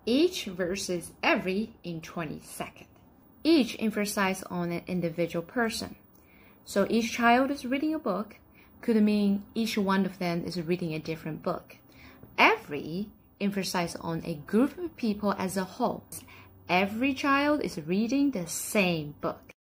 Each versus every in 20 seconds. Each emphasizes on an individual person. So each child is reading a book could mean each one of them is reading a different book. Every emphasizes on a group of people as a whole. Every child is reading the same book.